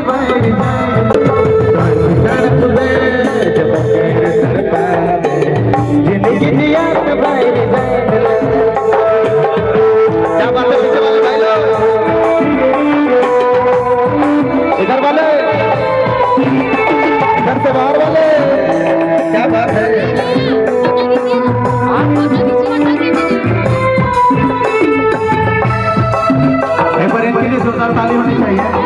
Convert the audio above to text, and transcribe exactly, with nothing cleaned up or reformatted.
इधर वाले, इधर से बाहर वाले, क्या बात है। एक बार इनके लिए जोरदार ताली होनी चाहिए।